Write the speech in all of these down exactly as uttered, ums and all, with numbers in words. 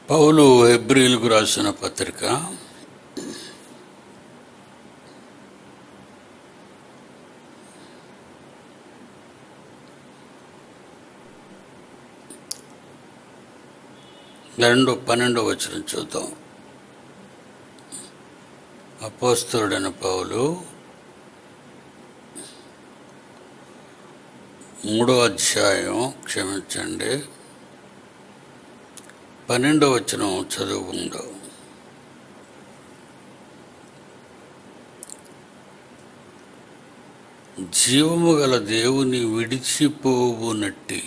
పౌలు హెబ్రీయులకు రాసిన పత్రిక రెండు పన్నెండో వచనం చూద్దాం. అపోస్తలుడైన పౌలు మూడో అధ్యాయం క్షమించండి పన్నెండో వచనం చదువుకుందాం. జీవము గల దేవుని విడిచిపోవునట్టి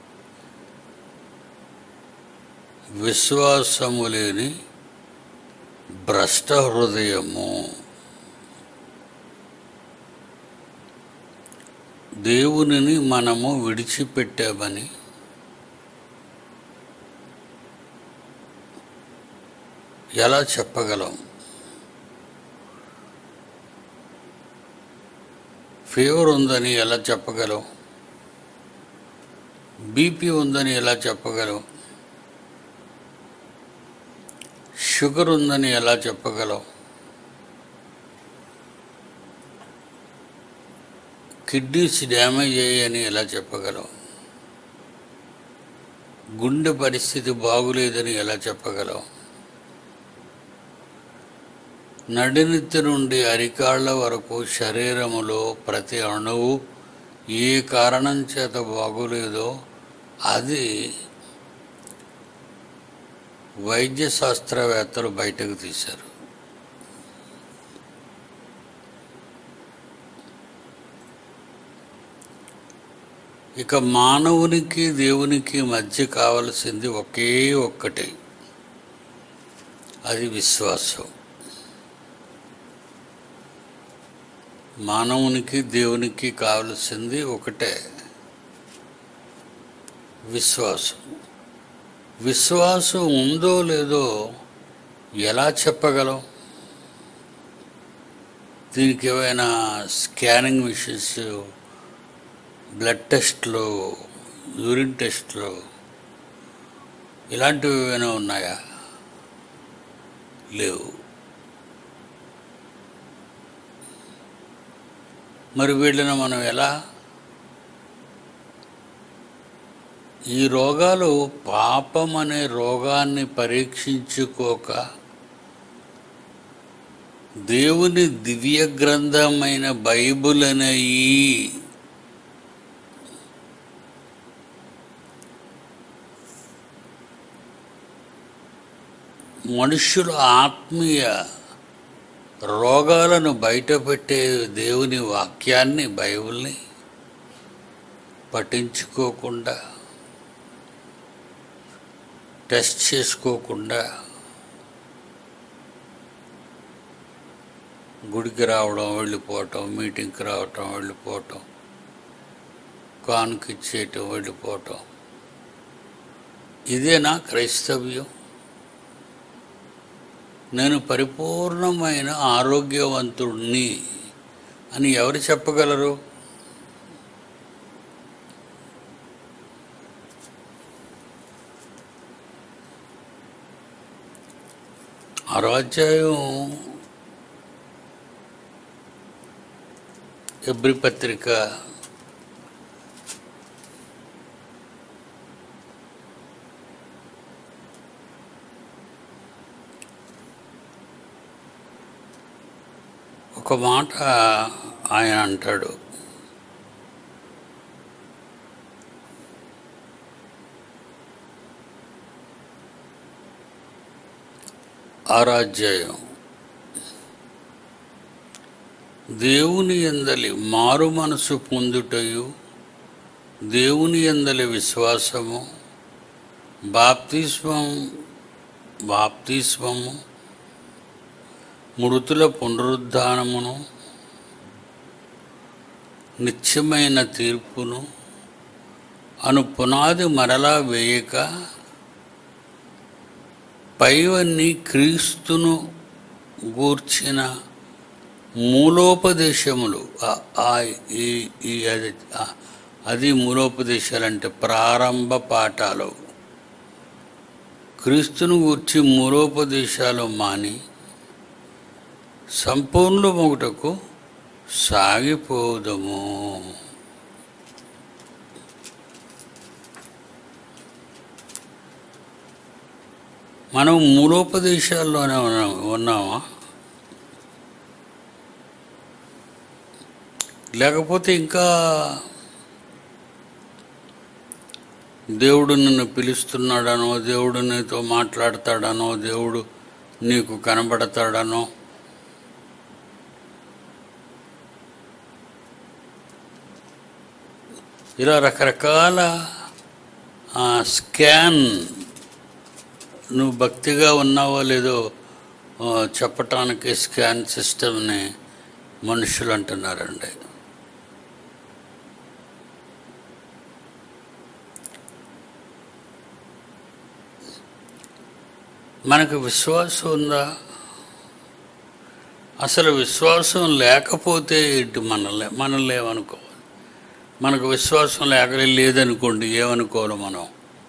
విశ్వాసము లేని భ్రష్ట హృదయము దేవునిని మనము విడిచిపెట్టామని ఎలా చెప్పగలం? ఫీవర్ ఉందని ఎలా చెప్పగలం? బీపీ ఉందని ఎలా చెప్పగలం? షుగర్ ఉందని ఎలా చెప్పగలం? కిడ్నీస్ డ్యామేజ్ అయ్యాయని ఎలా చెప్పగలం? గుండె పరిస్థితి బాగులేదని ఎలా చెప్పగలం? నడినెత్తి నుండి అరికాళ్ల వరకు శరీరములో ప్రతి అణువు ఏ కారణం చేత బాగోలేదో అది వైద్య శాస్త్రవేత్తలు బయటకు తీశారు. ఇక మానవునికి దేవునికి మధ్య కావలసింది ఒకే ఒక్కటి, అది విశ్వాసం. మానవునికి దేవునికి కావలసింది ఒకటే, విశ్వాసం. విశ్వాసం ఉందో లేదో ఎలా చెప్పగలం? దీనికి ఏమైనా స్కానింగ్ మిషన్స్, బ్లడ్ టెస్ట్లు, యూరిన్ టెస్ట్లు ఇలాంటివి ఏమైనా ఉన్నాయా? లేవు. మరి వీళ్ళని మనం ఎలా? ఈ రోగాలు పాపం అనే రోగాన్ని పరీక్షించుకోక దేవుని దివ్య గ్రంథమైన బైబిల్ అనే ఈ మనుష్యుల ఆత్మీయ రోగాలను బయటపెట్టే దేవుని వాక్యాన్ని, బైబిల్ని పఠించుకోకుండా, టెస్ట్ చేసుకోకుండా గుడికి రావడం, వెళ్ళిపోవటం, మీటింగ్కి రావటం, వెళ్ళిపోవటం, కానుక ఇచ్చేయటం, వెళ్ళిపోవటం, ఇదేనా క్రైస్తవ్యం? నేను పరిపూర్ణమైన ఆరోగ్యవంతుడిని అని ఎవరు చెప్పగలరు? ఆరో అధ్యాయం హెబ్రీ పత్రిక ఒక మాట ఆయన అంటాడు, ఆరాధ్యాయం దేవుని యందలి మారు మనసు పొందుటయు దేవుని యందలి విశ్వాసము బాప్తిస్మం బాప్తిస్మము మృతుల పునరుద్ధానమును నిత్యమైన తీర్పును అను పునాది మరలా వేయక పైవన్నీ క్రీస్తును గూర్చిన మూలోపదేశములు, అది మూలోపదేశాలంటే ప్రారంభ పాఠాలు, క్రీస్తును గూర్చి మూలోపదేశాలు మాని సంపూర్ణమగుటకు సాగిపోదము. మనం మూలోపదేశాల్లోనే ఉన్నా ఉన్నామా లేకపోతే ఇంకా దేవుడు నిన్ను పిలుస్తున్నాడనో, దేవుడు నీతో మాట్లాడతాడనో, దేవుడు నీకు కనబడతాడనో, ఇలా రకరకాల స్కాన్ నువ్వు భక్తిగా ఉన్నావో లేదో చెప్పటానికి స్కాన్ సిస్టమ్ని మనుషులు అంటున్నారండి. మనకు విశ్వాసం ఉందా? అసలు విశ్వాసం లేకపోతే ఇటు మనలే మనల్ని ఏమనుకోవాలి? మనకు విశ్వాసం లేక లేదనుకోండి, ఏమనుకోవాలి మనం?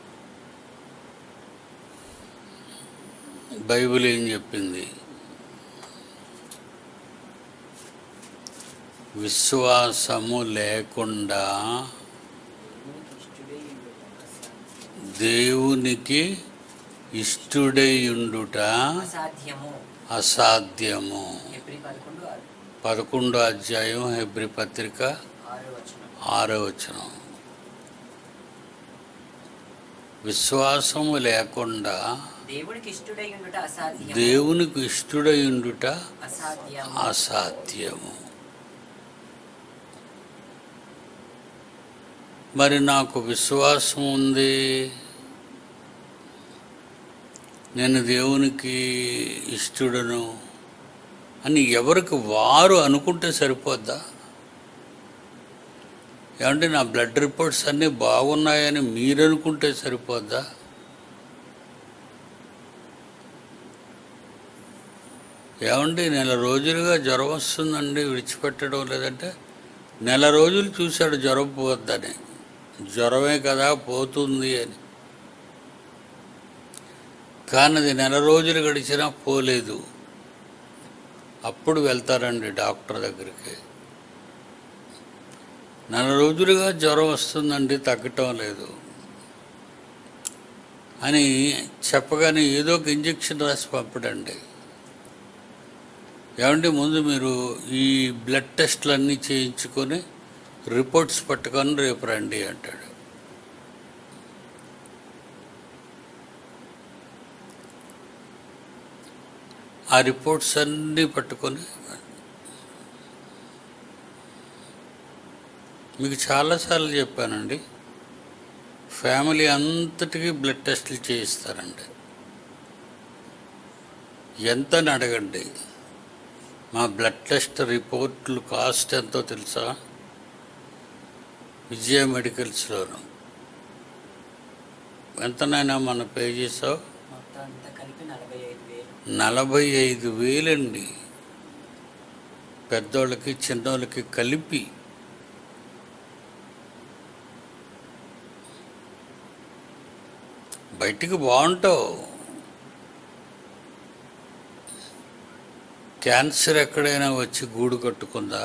బైబిల్ ఏం చెప్పింది? విశ్వాసము లేకుండా దేవునికి ఇష్టుడైయుండుట అసాధ్యము. పదకొండో అధ్యాయం హెబ్రీ పత్రిక ఆరో వచనం. విశ్వాసము లేకుండా దేవునికి ఇష్టుడైయుండుట అసాధ్యము. మరి నాకు విశ్వాసం ఉంది, నేను దేవునికి ఇష్టడను అని ఎవరికి వారు అనుకుంటే సరిపోద్దా? ఏమంటే నా బ్లడ్ రిపోర్ట్స్ అన్నీ బాగున్నాయని మీరు అనుకుంటే సరిపోద్దా? ఏమండి నెల రోజులుగా జ్వరం వస్తుందండి, విడిచిపెట్టడం లేదంటే నెల రోజులు చూశాడు జ్వరం పోవద్దని, జ్వరమే కదా పోతుంది అని. కానీ అది నెల రోజులు గడిచినా పోలేదు. అప్పుడు వెళ్తారండి డాక్టర్ దగ్గరికి. నెల రోజులుగా జ్వరం వస్తుందండి, తగ్గటం లేదు అని చెప్పగానే ఏదో ఒక ఇంజెక్షన్ రాసి పంపడండి. ఏమంటే ముందు మీరు ఈ బ్లడ్ టెస్టులన్నీ చేయించుకొని రిపోర్ట్స్ పట్టుకొని రేపు రండి అంటాడు. ఆ రిపోర్ట్స్ అన్నీ పట్టుకొని మీకు చాలాసార్లు చెప్పానండి, ఫ్యామిలీ అంతటికీ బ్లడ్ టెస్టులు చేయిస్తారండి. ఎంతని అడగండి. మా బ్లడ్ టెస్ట్ రిపోర్ట్లు కాస్ట్ ఎంతో తెలుసా? విజయ మెడికల్స్లోను ఎంతనైనా మనం పే చేసావు? నలభై ఐదు వేలండి, పెద్దోళ్ళకి చిన్నోళ్ళకి కలిపి. బయటికి బాగుంటావు, క్యాన్సర్ ఎక్కడైనా వచ్చి గూడు కట్టుకుందా?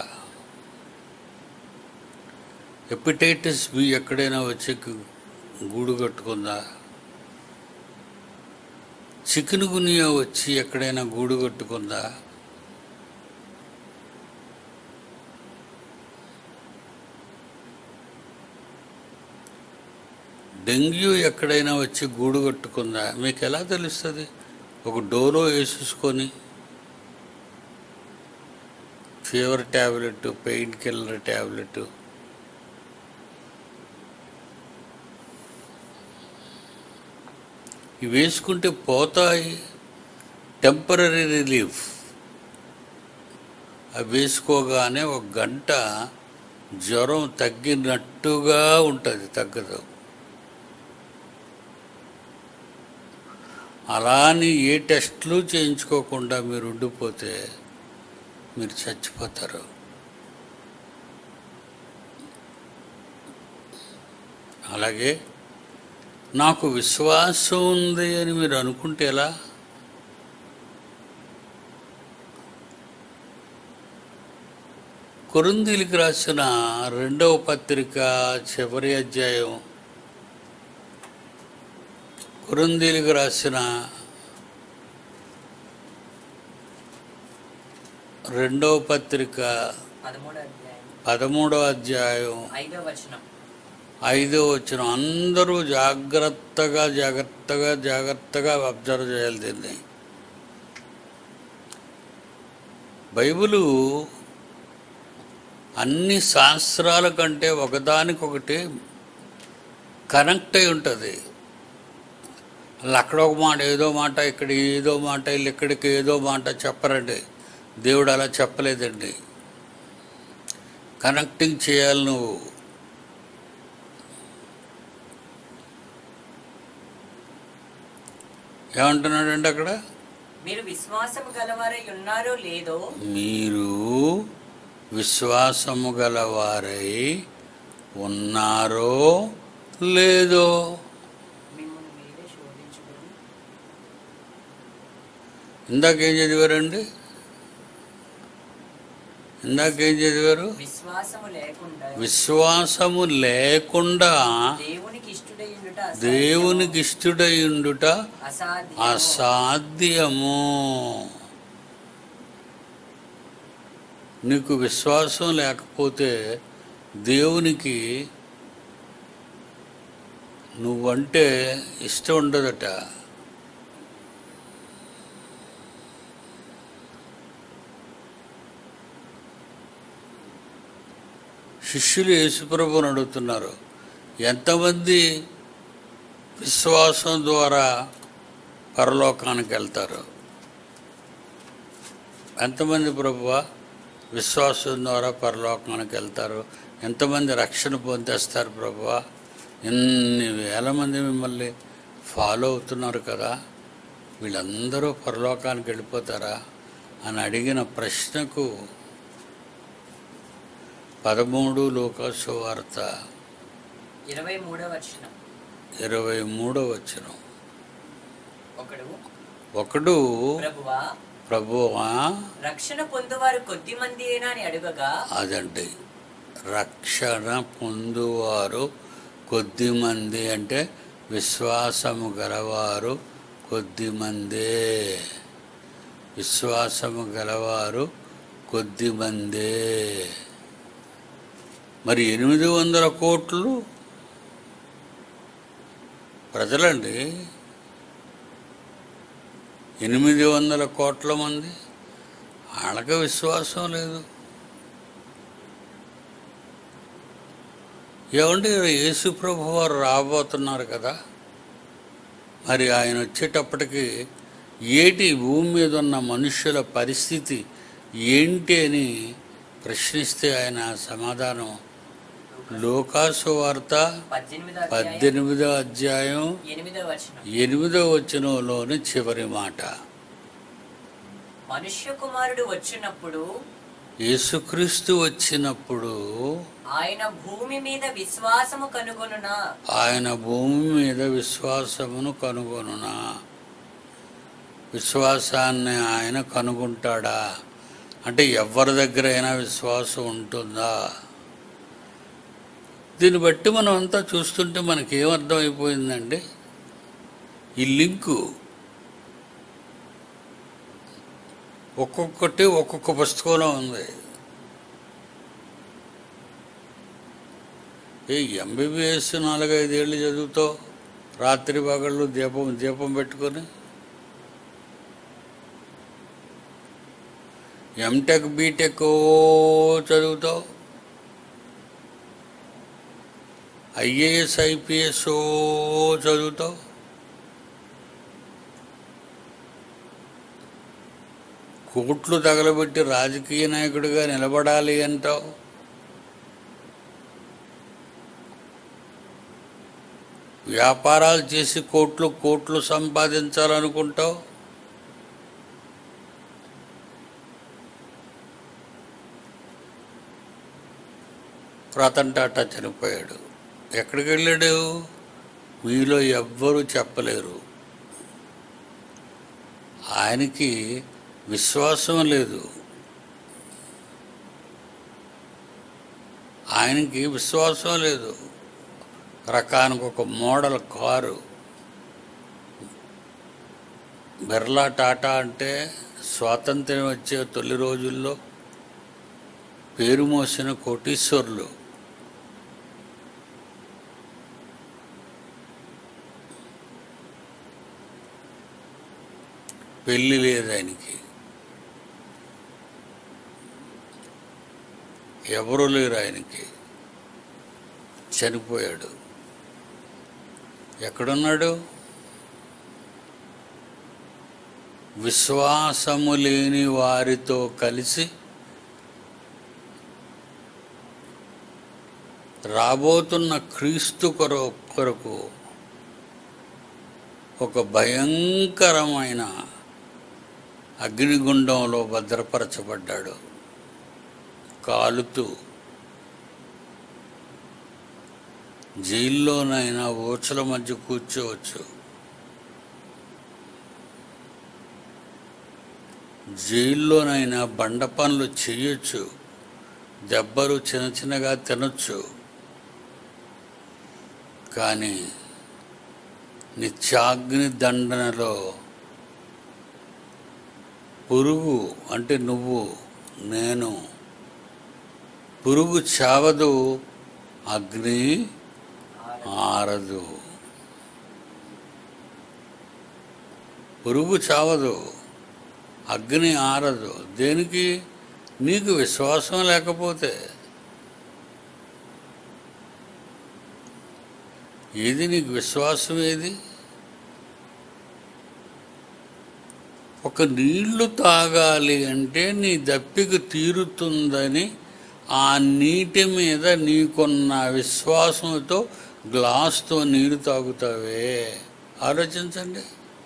హెపటైటిస్ బి ఎక్కడైనా వచ్చి గూడు కట్టుకుందా? చికెన్ గునియా వచ్చి ఎక్కడైనా గూడు కట్టుకుందా? డెంగ్యూ ఎక్కడైనా వచ్చి గూడు కట్టుకుందా? మీకు ఎలా తెలుస్తుంది? ఒక డోలో వేసేసుకొని fever tablet, painkiller tablet, ఇవి వేసుకుంటే పోతాయి, టెంపరీ రిలీఫ్. అవి వేసుకోగానే ఒక గంట జ్వరం తగ్గినట్టుగా ఉంటుంది, తగ్గదు. అలా అని ఏ టెస్టులు చేయించుకోకుండా మీరు ఉండిపోతే మీరు చచ్చిపోతారు. అలాగే నాకు విశ్వాసం ఉంది అని మీరు అనుకుంటే ఎలా? కొరింథీయులకు రాసిన రెండవ పత్రిక చివరి అధ్యాయం, కొరింథీయులకు రాసిన రెండవ పత్రిక పదమూడవ అధ్యాయం ఐదో వచనం. అందరూ జాగ్రత్తగా జాగ్రత్తగా జాగ్రత్తగా అబ్జర్వ్ చేయాలి దీన్ని. బైబిలు అన్ని శాస్త్రాల కంటే ఒకదానికొకటి కనెక్ట్ అయి ఉంటుంది. అలా అక్కడ ఒక మాట ఏదో మాట, ఇక్కడ ఏదో మాట, ఇక్కడికి ఏదో మాట చెప్పరండి. దేవుడు అలా చెప్పలేదండి. కనెక్టింగ్ చేయాలి నువ్వు. ఏమంటున్నాడంటే అక్కడ, మీరు విశ్వాసము గలవారై ఉన్నారో లేదో మీరు విశ్వాసము గలవారై ఉన్నారో లేదో. ఇందాకేం చదివారండి? ఇందాకేం చదివారు? విశ్వాసము లేకుండా విశ్వాసము లేకుండా దేవునికి ఇష్టుడయుండుట అసాధ్యము. నీకు విశ్వాసం లేకపోతే దేవునికి నువ్వంటే ఇష్టం ఉండదట. శిష్యులు యేసుప్రభుని అడుగుతున్నారు, ఎంతమంది విశ్వాసం ద్వారా పరలోకానికి వెళ్తారు? ఎంతమంది ప్రభువా విశ్వాసం ద్వారా పరలోకానికి వెళ్తారు? ఎంతమంది రక్షణ పొందేస్తారు ప్రభువా? ఎన్ని వేల మంది మిమ్మల్ని ఫాలో అవుతున్నారు కదా, వీళ్ళందరూ పరలోకానికి వెళ్ళిపోతారా అని అడిగిన ప్రశ్నకు పదమూడు లూకాసు వార్త ఇరవై మూడవ వచనం ఇరవై మూడవ వచనం. ఒకడు ఒకడు ప్రభువా ప్రభువా రక్షణ పొందువారు కొద్ది మంది అని అడుగగా, అదండి రక్షణ పొందువారు కొద్ది మంది అంటే విశ్వాసము గలవారు కొద్ది మందే. విశ్వాసము గలవారు కొద్ది మందే. మరి ఎనిమిది వందల కోట్లు ప్రజలండి, ఎనిమిది వందల కోట్ల మంది, వాళ్ళకి విశ్వాసం లేదు. ఏమంటే యేసు ప్రభు వారు రాబోతున్నారు కదా, మరి ఆయన వచ్చేటప్పటికి ఏటి భూమి మీద ఉన్న మనుష్యుల పరిస్థితి ఏంటి అని ప్రశ్నిస్తే ఆయన సమాధానం లూకాసు వార్త పద్దెనిమిదో అధ్యాయం ఎనిమిదో వచనంలోని చివరి మాట. మనుష్య కుమారుడు వచ్చినప్పుడు, యేసుక్రీస్తు వచ్చినప్పుడు ఆయన భూమి మీద విశ్వాసము కనుగొనునా ఆయన భూమి మీద విశ్వాసమును కనుగొనునా విశ్వాసాన్ని ఆయన కనుగొంటాడా అంటే ఎవరి దగ్గర అయినా విశ్వాసం ఉంటుందా? దీన్ని బట్టి మనం అంతా చూస్తుంటే మనకేమర్థమైపోయిందండి, ఈ లింకు ఒక్కొక్కటి ఒక్కొక్క పుస్తకంలో ఉంది. ఏ ఎంబీబీఎస్ నాలుగైదేళ్ళు చదువుతావు, రాత్రి పగళ్ళు దీపం దీపం పెట్టుకొని, ఎంటెక్ బీటెక్ చదువుతావు, ఐఏఎస్ ఐపీఎస్ చదువుతావు, కోట్లు తగలబెట్టి రాజకీయ నాయకుడిగా నిలబడాలి అంటావు, వ్యాపారాలు చేసి కోట్లు కోట్లు సంపాదించాలనుకుంటావు, రతన్ టాటా చనిపోయాడు, ఎక్కడికి వెళ్ళాడు? మీలో ఎవ్వరూ చెప్పలేరు. ఆయనకి విశ్వాసం లేదు. ఆయనకి విశ్వాసం లేదు. రకానికి ఒక మోడల్ కారు, బిర్లా టాటా అంటే స్వాతంత్ర్యం వచ్చే తొలి రోజుల్లో పేరు మోసిన కోటీశ్వరులు. పెళ్ళి లేదు ఆయనకి, ఎవరు లేరు ఆయనకి, చనిపోయాడు. ఎక్కడున్నాడు? విశ్వాసము లేని వారితో కలిసి రాబోతున్న క్రీస్తు కొరకు ఒక భయంకరమైన అగ్నిగుండంలో భద్రపరచబడ్డాడు. కాలుతూ జైల్లోనైనా ఓచల మధ్య కూర్చోవచ్చు, జైల్లోనైనా బండ పనులు చేయొచ్చు, దెబ్బలు చిన్న చిన్నగా తినొచ్చు. కానీ నిత్యాగ్ని దండనలో పురుగు అంటే నువ్వు నేను, పురుగు చావదు, అగ్ని ఆరదు. పురుగు చావదు, అగ్ని ఆరదు. దేనికి? నీకు విశ్వాసం లేకపోతే. ఏది నీకు విశ్వాసం? ఏది? ఒక నీళ్లు తాగాలి అంటే నీ దప్పిక తీరుతుందని ఆ నీటి మీద నీకున్న విశ్వాసంతో గ్లాస్తో నీరు తాగుతావే. ఆలోచించండి.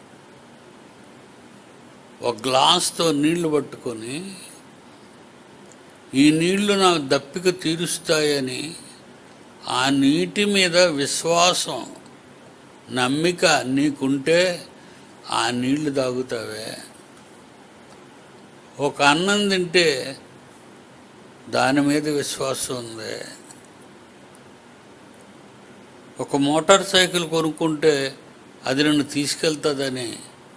ఒక గ్లాస్తో నీళ్లు పట్టుకొని ఈ నీళ్లు నాకు దప్పిక తీరుస్తాయని ఆ నీటి మీద విశ్వాసం, నమ్మిక నీకుంటే ఆ నీళ్లు తాగుతావే. ఒక అన్నం తింటే దాని మీద విశ్వాసం ఉంది. ఒక మోటార్ సైకిల్ కొనుక్కుంటే అది నన్ను తీసుకెళ్తుందని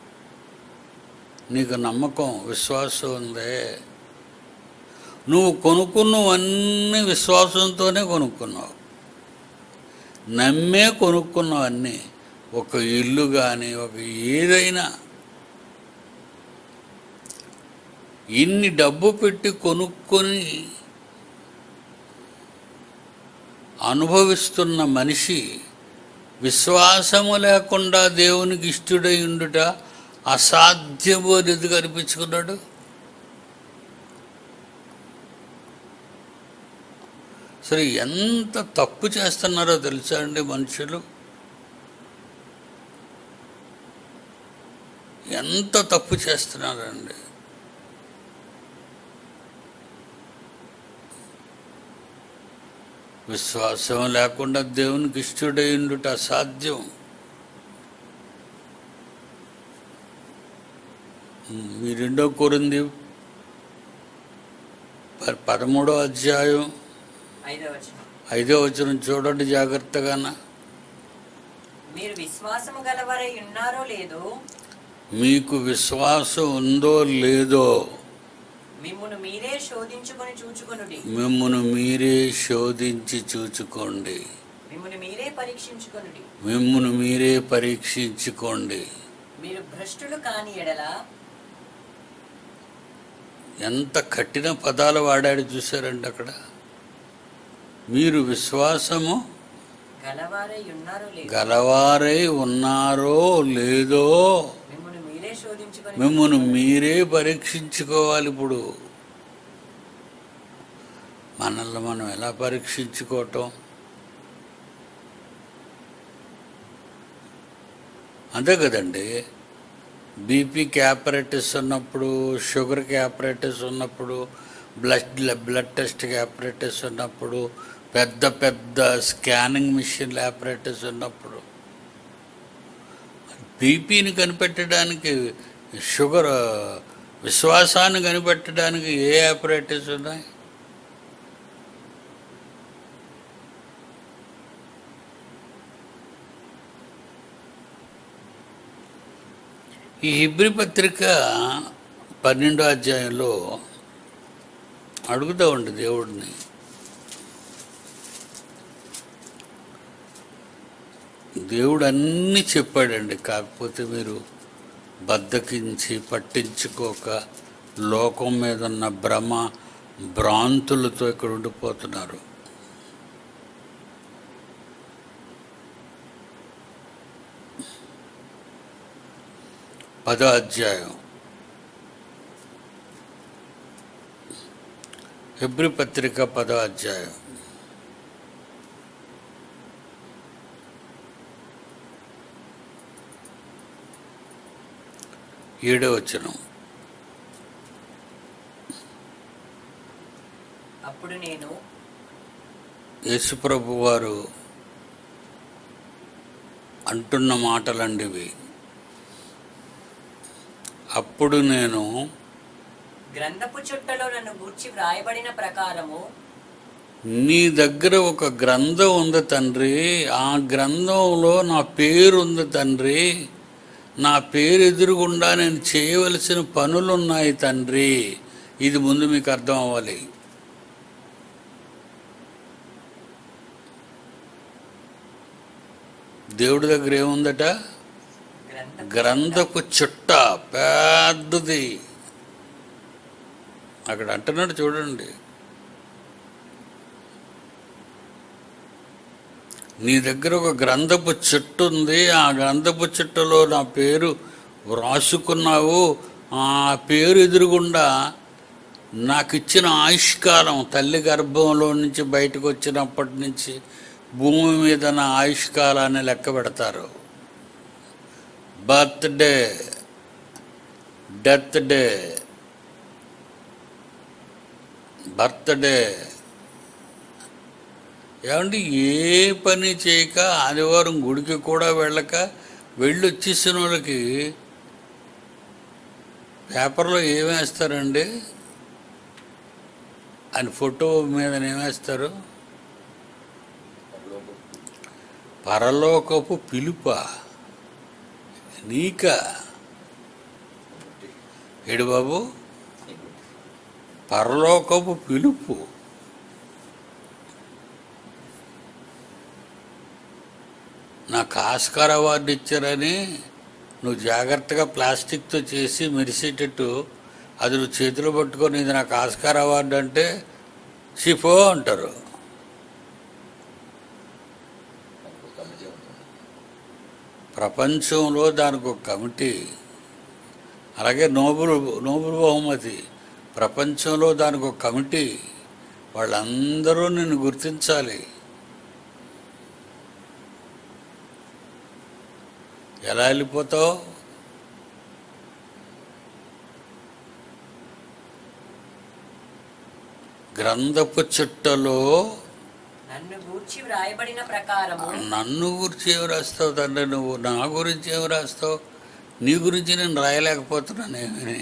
నీకు నమ్మకం, విశ్వాసం ఉంది. నువ్వు కొనుక్కున్నవన్నీ విశ్వాసంతోనే కొనుక్కున్నావు, నమ్మే కొనుక్కున్నవన్నీ. ఒక ఇల్లు కానీ ఒక ఏదైనా ఇన్ని డబ్బు పెట్టి కొనుక్కొని అనుభవిస్తున్న మనిషి విశ్వాసము లేకుండా దేవునికి ఇష్టడై ఉండుట అసాధ్యము అని ఎందుకు అనిపించుకున్నాడు? సరే, ఎంత తప్పు చేస్తున్నారో తెలుసా అండి మనుషులు? ఎంత తప్పు చేస్తున్నారండి. విశ్వాసం లేకుండా దేవునికి ఇష్టడై ఉండుట అసాధ్యం. మీ రెండో కొరింథీ పదమూడో అధ్యాయం ఐదో వచనం చూడండి జాగ్రత్తగాన. మీరు విశ్వాసము గలవారై ఉన్నారో లేదో, మీకు విశ్వాసం ఉందో లేదో మిమ్మును మీరే శోధించుకొని చూచుకొనుడి. మిమ్మును మీరే శోధించి చూచుకోండి. మిమ్మును మీరే పరీక్షించుకొనుడి. మిమ్మును మీరే పరీక్షించుకోండి. మీరు భ్రష్టులు కాని ఎడల. ఎంత కఠిన పదాలు వాడాడు చూసారండి అక్కడ. మీరు విశ్వాసము గలవారై ఉన్నారో లేదో గలవారై ఉన్నారో లేదో మిమ్మును మీరే శోధించుకొని మిమ్మును మీరే పరీక్షించుకోవాలి. ఇప్పుడు మనల్ని మనం ఎలా పరీక్షించుకోవటం? అంతే కదండి. బీపీకి ఆపరేటిస్ ఉన్నప్పుడు, షుగర్కి ఆపరేటిస్ ఉన్నప్పుడు, బ్లడ్ బ్లడ్ టెస్ట్కి ఆపరేటిస్ ఉన్నప్పుడు, పెద్ద పెద్ద స్కానింగ్ మిషన్లు ఆపరేటిస్ ఉన్నప్పుడు బీపీని కనిపెట్టడానికి, షుగర్ విశ్వాసాన్ని కనిపెట్టడానికి ఏ ఆపరేటర్స్ ఉన్నాయి? ఈ హెబ్రీ పత్రిక పన్నెండో అధ్యాయంలో అడుగుతూ ఉండి దేవుడిని, దేవుడు అన్నీ చెప్పాడండి, కాకపోతే మీరు బద్దకించి పట్టించుకోక లోకం మీద ఉన్న భ్రమ భ్రాంతులతో ఇక్కడ ఉండిపోతున్నారు. పదో అధ్యాయం హెబ్రీ పత్రిక పదో అధ్యాయం ఏడో వచనం. అప్పుడు నేను యేసుప్రభు వారు అంటున్న మాటలండివి. అప్పుడు నేను గ్రంథపు చుట్టలో నన్ను గూర్చి వ్రాయబడిన ప్రకారము, నీ దగ్గర ఒక గ్రంథం ఉంది తండ్రి, ఆ గ్రంథంలో నా పేరు ఉంది తండ్రి, నా పేరు ఎదురుగుండా నేను చేయవలసిన పనులు ఉన్నాయి తండ్రి. ఇది ముందు మీకు అర్థం అవ్వాలి. దేవుడి దగ్గర ఏముందట? గ్రంథపు చుట్ట పెద్దది. అక్కడ అంటున్నాడు చూడండి, నీ దగ్గర ఒక గ్రంథపు చుట్టు ఉంది, ఆ గ్రంథపు చుట్టలో నా పేరు వ్రాసుకున్నావు. ఆ పేరు ఎదురుగుండా నాకు ఇచ్చిన ఆయుష్కాలం, తల్లి గర్భంలో నుంచి బయటకు వచ్చినప్పటి నుంచి భూమి మీద నా ఆయుష్కాలాన్ని లెక్క పెడతారు. Birthday, death day, birthday. ఏమంటే ఏ పని చేయక ఆదివారం గుడికి కూడా వెళ్ళక వెళ్ళి వచ్చేసిన వాళ్ళకి పేపర్లో ఏమేస్తారండి? అని ఫోటో మీద ఏమేస్తారు? పరలోకపు పిలుప నీక ఏడు బాబు, పరలోకపు పిలుపు. నాకు ఆస్కార్ అవార్డు ఇచ్చారని నువ్వు జాగ్రత్తగా ప్లాస్టిక్తో చేసి మెరిసేటట్టు అది నువ్వు చేతిలో పట్టుకొని ఇది నాకు ఆస్కార్ అవార్డు అంటే షిఫో అంటారు. ప్రపంచంలో దానికి ఒక కమిటీ, అలాగే నోబెల్ నోబెల్ బహుమతి, ప్రపంచంలో దానికి ఒక కమిటీ. వాళ్ళందరూ నిన్ను గుర్తించాలి. ఎలా వెళ్ళిపోతావు? గ్రంథపు చుట్టలో నన్ను గూర్చి వ్రాయబడిన ప్రకారము. నన్ను గురించి ఏమి రాస్తావు తండ్రి? నువ్వు నా గురించి ఏమి రాస్తావు? నీ గురించి నేను రాయలేకపోతున్నాను ఏమని.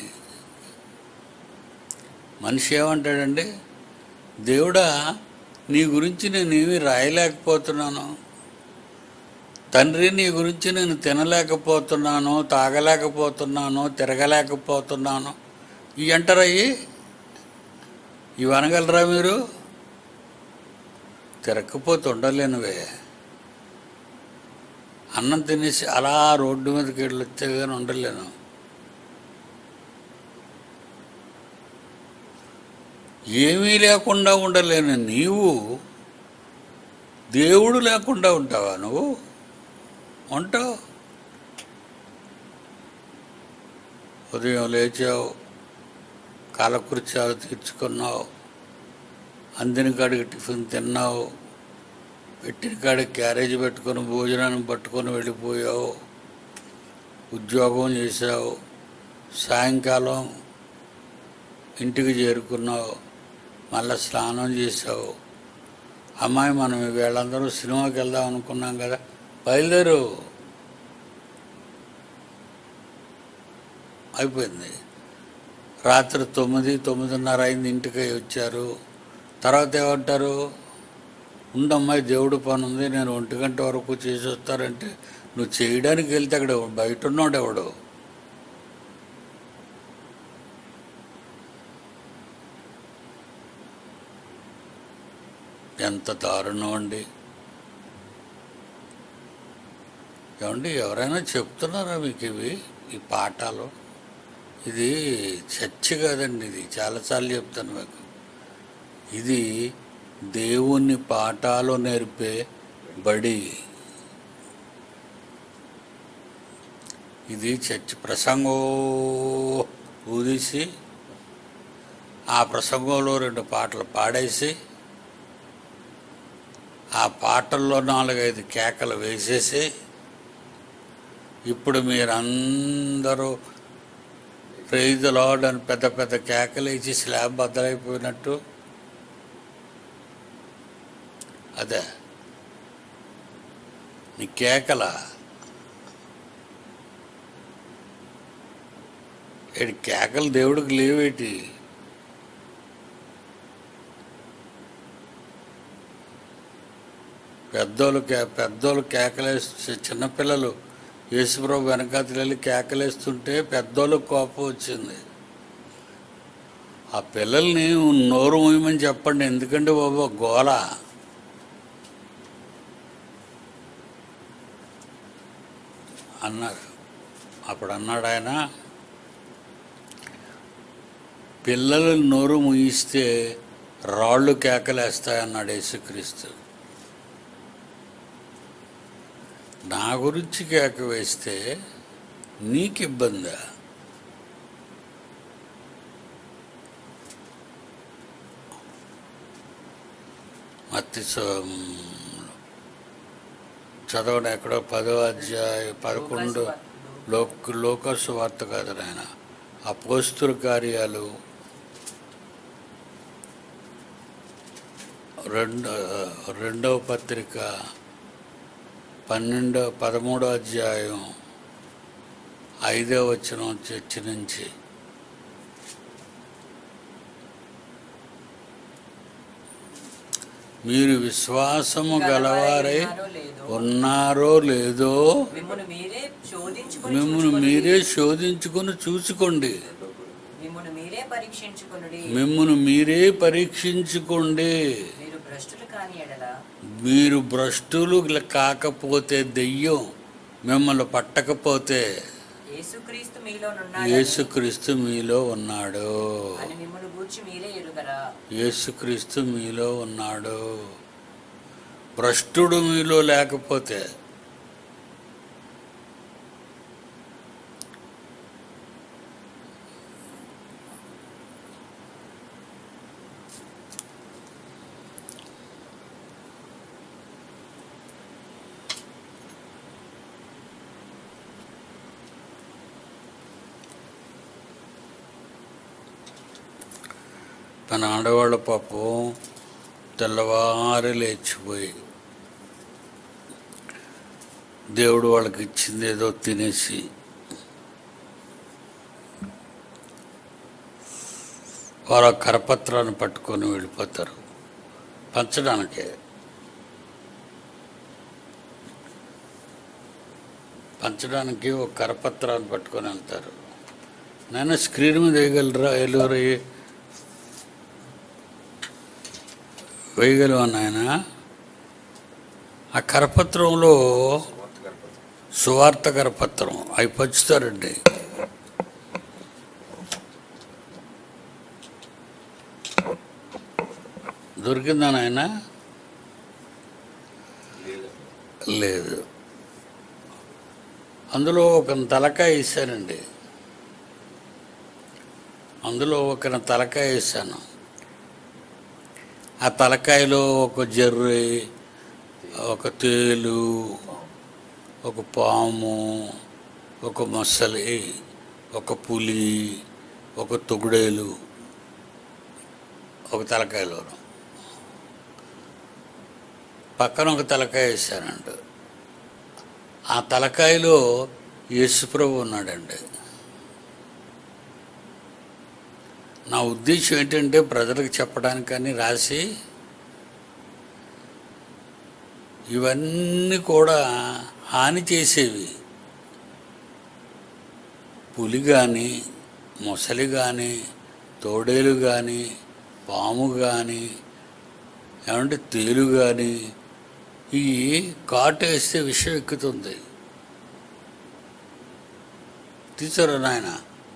మనిషి ఏమంటాడండి, దేవుడా నీ గురించి నేనేమి రాయలేకపోతున్నాను తండ్రి, నీ గురించి నేను తినలేకపోతున్నాను, తాగలేకపోతున్నాను, తిరగలేకపోతున్నాను. ఇవి అంటారయ్యి, ఇవి అనగలరా మీరు? తిరగకపోతే ఉండలేనువే. అన్నం తినేసి అలా రోడ్డు మీదకి వెళ్ళొస్తే కానీ ఉండలేను. ఏమీ లేకుండా ఉండలేను. నీవు దేవుడు లేకుండా ఉంటావా? నువ్వు ఉంటావు. ఉదయం లేచావు, కాలకృత్యాలు తీర్చుకున్నావు, అందిన కాడికి టిఫిన్ తిన్నావు, పెట్టిన కాడికి క్యారేజ్ పెట్టుకొని భోజనాన్ని పట్టుకొని వెళ్ళిపోయావు, ఉద్యోగం చేసావు, సాయంకాలం ఇంటికి చేరుకున్నావు, మళ్ళీ స్నానం చేసావు. అమ్మాయి మనం వీళ్ళందరూ సినిమాకి వెళ్దాం అనుకున్నాం కదా, బయలుదేరు. అయిపోయింది. రాత్రి తొమ్మిది తొమ్మిదిన్నర అయింది, ఇంటికి వచ్చారు. తర్వాత ఏమంటారు, ఉండమ్మాయి దేవుడు పని ఉంది, నేను ఒంటి గంట వరకు చేసి వస్తారంటే నువ్వు చేయడానికి వెళ్తే అక్కడ బయట ఉన్నాడు ఎవడు. ఎంత దారుణం అండి. ఏమండి ఎవరైనా చెప్తున్నారా మీకు ఇవి ఈ పాఠాలు? ఇది చర్చ కాదండి, ఇది చాలాసార్లు చెప్తాను మీకు. ఇది దేవుని పాఠాలు నేర్పే బడి. ఇది చర్చ ప్రసంగం ఊదిసి ఆ ప్రసంగంలో రెండు పాటలు పాడేసి ఆ పాటల్లో నాలుగైదు కేకలు వేసేసి ఇప్పుడు మీరందరూ ప్రైజ్ ది లార్డ్ అని పెద్ద పెద్ద కేకలు వేసి స్లాబ్ బద్దలైపోయినట్టు. అదే నీ కేకల ఏడు కేకలు దేవుడికి లేవేటి? పెద్దోళ్ళు కే పెద్దోళ్ళు కేకలేస్తూ చిన్నపిల్లలు యేసుప్రభు వెనకాతలు వెళ్ళి కేకలేస్తుంటే పెద్దోళ్ళకి కోపం వచ్చింది. ఆ పిల్లల్ని నోరు మూయమని చెప్పండి, ఎందుకంటే బాబు గోల. అన్నారు. అప్పుడు అన్నాడు ఆయన, పిల్లలు నోరు ముయిస్తే రాళ్ళు కేకలేస్తాయన్నాడు యేసుక్రీస్తు. నా గురించి కేక వేస్తే నీకు ఇబ్బందా? మత్తి చదవడం ఎక్కడో పదో అధ్యాయ పదకొండు లోక లోకసు వార్త కాదు నాయన, అపోస్తుల కార్యాలు రెండో రెండవ పత్రిక పన్నెండో పదమూడో అధ్యాయం ఐదో వచనం చర్చ నుంచి మీరు విశ్వాసము గలవారై ఉన్నారో లేదో మిమ్మల్ని మీరే శోధించుకొని చూసుకోండి. మిమ్మల్ని మీరే పరీక్షించుకోండి. మీరు భ్రష్టులు కాకపోతే, దెయ్యం మిమ్మల్ని పట్టకపోతే యేసుక్రీస్తు మీలో ఉన్నాడు. యేసుక్రీస్తు మీలో ఉన్నాడు. భ్రష్టుడు మీలో లేకపోతే తన ఆడవాళ్ళ పాపం తెల్లవారి లేచిపోయి దేవుడు వాళ్ళకి ఇచ్చింది ఏదో తినేసి వాళ్ళ కరపత్రాన్ని పట్టుకొని వెళ్ళిపోతారు పంచడానికే. పంచడానికి ఒక కరపత్రాన్ని పట్టుకొని వెళ్తారు. నేను స్క్రీన్ మీద వేయగలరా? ఎలువరు వేయగలవా నాయన? ఆ కరపత్రంలో సువార్త కరపత్రం అవి పంచుతారండి. దొరికిందా నాయన? లేదు. అందులో ఒక తలకాయ వేసానండి. అందులో ఒక తలకాయ వేసాను. ఆ తలకాయలో ఒక జర్రి, ఒక తేలు, ఒక పాము, ఒక మొసలి, ఒక పులి, ఒక తొగుడేలు ఒక తలకాయలో, పక్కన ఒక తలకాయ వేశానండి. ఆ తలకాయలో యేసుప్రభు ఉన్నాడండి. నా ఉద్దేశం ఏంటంటే ప్రజలకు చెప్పడానికి కానీ రాసి ఇవన్నీ కూడా హాని చేసేవి. పులి కానీ, మొసలి కానీ, తోడేలు కానీ, పాము కానీ, ఏమంటే తేలు కానీ, ఈ కాటేస్తే విషం ఎక్కుతుంది. తీసారా నాయన?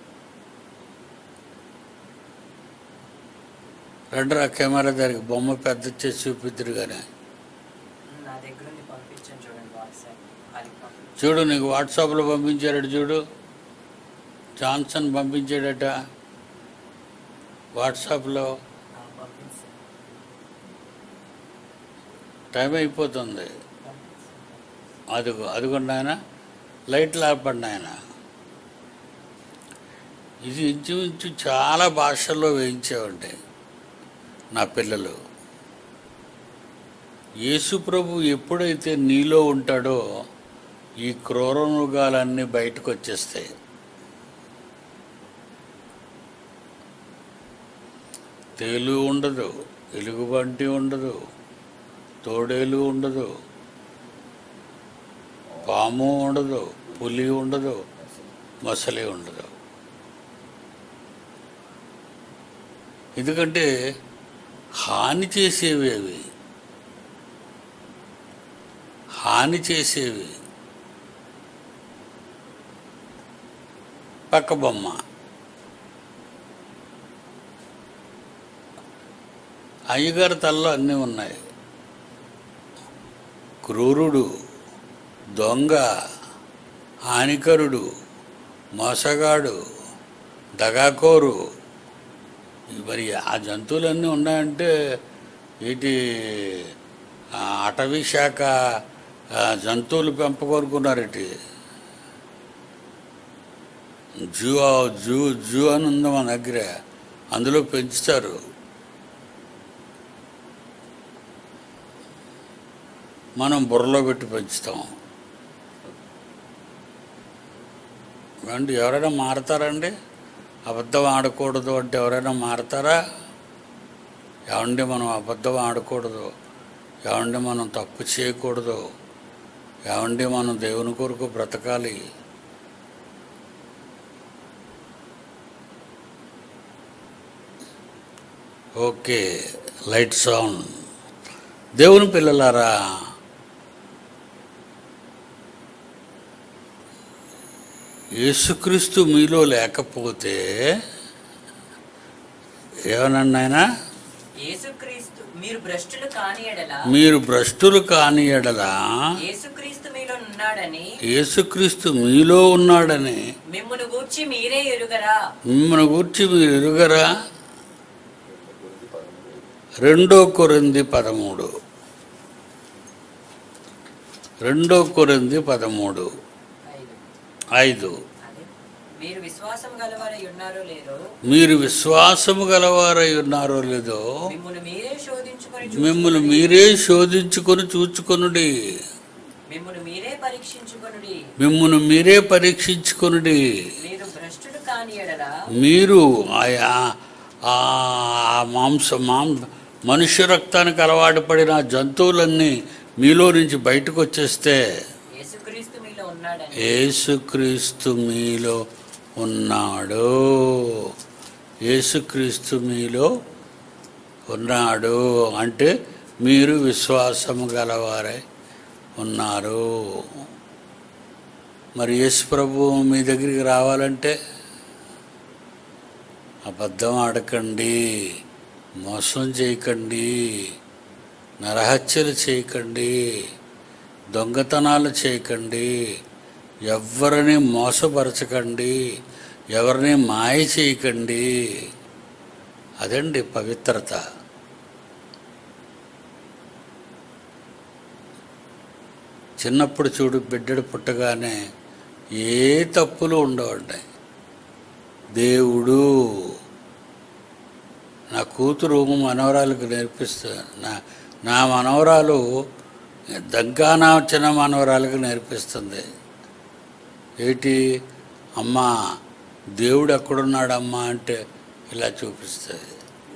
రెండరా కెమెరా దానికి బొమ్మ పెద్ద చేసి చూపిద్దరు కానీ నా దగ్గర ఉంది, పంపించాను చూడండి వాట్సాప్. అది పంపించాను. చూడు, నీకు వాట్సాప్లో పంపించాడట చూడు, జాన్సన్ పంపించాడట వాట్సాప్లో. ఆ, పంపించాను. టైం అయిపోతుంది. పంపించాను. అదిగో అదిగోండి ఆయన, లైట్లు ఆపండి ఆయన. ఇది ఇంచుమించు చాలా భాషల్లో వేయించేవండి నా పిల్లలు. యేసు ప్రభు ఎప్పుడైతే నీలో ఉంటాడో ఈ క్రూర మృగాలన్నీ బయటకు వచ్చేస్తాయి. తేలు ఉండదు, ఎలుగుబంటి ఉండదు, తోడేలు ఉండదు, పాము ఉండదు, పులి ఉండదు, మొసలి ఉండదు. ఎందుకంటే హాని చేసేవి అవి, హాని చేసేవి. పక్క బొమ్మ అయ్యగారి తల్లో అన్నీ ఉన్నాయి. క్రూరుడు, దొంగ, హానికరుడు, మోసగాడు, దగాకోరు, మరి ఆ జంతువులన్నీ ఉన్నాయంటే వీటి అటవీ శాఖ జంతువులు పెంపకోరుకున్నారటి. జూ జూ జూ అని ఉంది మన దగ్గర, అందులో పెంచుతారు. మనం బుర్రలో పెట్టి పెంచుతాం. అండి ఎవరైనా మారతారండి? అబద్ధం ఆడకూడదు అంటే ఎవరైనా మారతారా? ఏమండి మనం అబద్ధం ఆడకూడదు, ఏమండి మనం తప్పు చేయకూడదు, ఏమండి మనం దేవుని కొరకు బ్రతకాలి. Okay, lights on. దేవుని పిల్లలారా, యేసుక్రీస్తు మీలో లేకపోతే ఏమనండి ఆయన? యేసుక్రీస్తు మీరు భ్రష్టులు కాని ఎడల మీరు భ్రష్టులు కాని ఎడల యేసుక్రీస్తు మీలో ఉన్నాడని యేసుక్రీస్తు మీలో ఉన్నాడని మిమ్మును గూర్చి మీరే ఎరుగరా? మిమ్మల్ని గూర్చి మీరు ఎరుగరా? రెండో కొరింథీ పదమూడు రెండో కొరింథీ పదమూడు ఐదు. ఐదు. అదే, మీరు విశ్వాసం గలవారై ఉన్నారో లేదో మీరు విశ్వాసము గలవారై ఉన్నారో లేదో మిమ్మును మీరే శోధించుకొని మిమ్మల్ని మీరే శోధించుకొని చూచుకొనుడి. మిమ్మును మీరే పరీక్షించుకొనుడి. మిమ్మల్ని మీరే పరీక్షించుకొనుడి. మీరు భ్రష్టులు కాని ఎడల మీరు ఆయా ఆ మాంస మాం మనుష్య రక్తానికి అలవాటు పడిన జంతువులన్నీ మీలో నుంచి బయటకు వచ్చేస్తే యేసుక్రీస్తు మీలో ఉన్నాడని యేసుక్రీస్తు మీలో ఉన్నాడు. యేసుక్రీస్తు మీలో ఉన్నాడు అంటే మీరు విశ్వాసము గలవారై ఉన్నారు. మరి యేసు ప్రభువు మీ దగ్గరికి రావాలంటే అబద్ధం ఆడకండి, మోసం చేయకండి, నరహత్యలు చేయకండి, దొంగతనాలు చేయకండి, ఎవరిని మోసపరచకండి, ఎవరిని మాయ చేయకండి. అదండి పవిత్రత. చిన్నప్పుడు చూడు, బిడ్డడు పుట్టగానే ఏ తప్పులు ఉండవండి. దేవుడు నా కూతురు మనవరాలకు నేర్పిస్తా, నా నా మనవరాలు దగ్గానా చిన్న మనవరాలకు నేర్పిస్తుంది. ఏంటి అమ్మా, దేవుడు ఎక్కడున్నాడమ్మా అంటే ఇలా చూపిస్తుంది.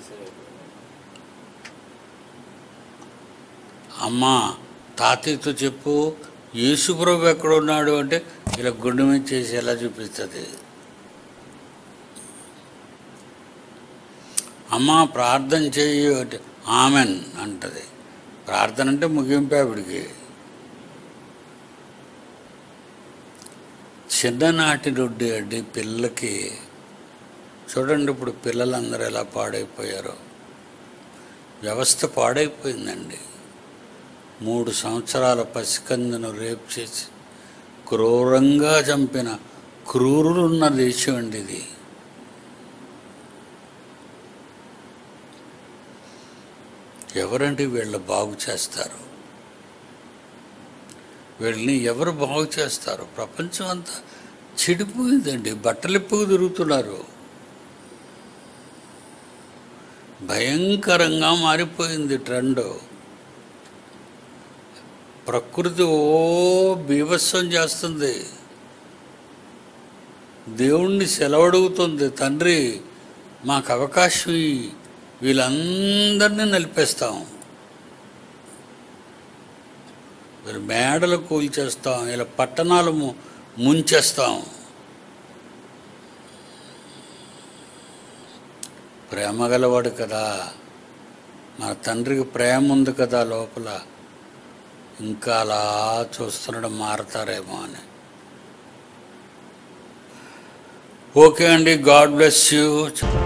అమ్మా తాతయ్యతో చెప్పు యేసుప్రభు ఎక్కడ ఉన్నాడు అంటే ఇలా గుండె మీద చేసి ఎలా చూపిస్తుంది. అమ్మా ప్రార్థన చేయి అంటే ఆమెన్ అంటది. ప్రార్థన అంటే ముగింపు ఆవిడికి. చిన్ననాటి నుండి అండి పిల్లకి చూడండి, ఇప్పుడు పిల్లలందరూ ఎలా పాడైపోయారో. వ్యవస్థ పాడైపోయిందండి. మూడు సంవత్సరాల పసికందును రేపు చేసి క్రూరంగా చంపిన క్రూరులున్న దేశం అండి ఇది. ఎవరండి వీళ్ళు బాగు చేస్తారు? వీళ్ళని ఎవరు బాగు చేస్తారు? ప్రపంచం అంతా చెడిపోయిందండి. బట్టలిప్పుకు తిరుగుతున్నారు. భయంకరంగా మారిపోయింది ట్రెండ్. ప్రకృతి ఓ బీభత్సం చేస్తుంది. దేవుణ్ణి సెలవడుగుతుంది, తండ్రి మాకు అవకాశం ఇయ్యి, వీళ్ళందరినీ నలిపేస్తాం, వీళ్ళు మేడలు కూల్చేస్తాం, ఇలా పట్టణాలు ముంచేస్తాం. ప్రేమ గలవాడు కదా, మన తండ్రికి ప్రేమ ఉంది కదా లోపల. ఇంకా అలా చూస్తున్నాడు, మారతారేమో అని. ఓకే అండి, గాడ్ బ్లెస్ యూ.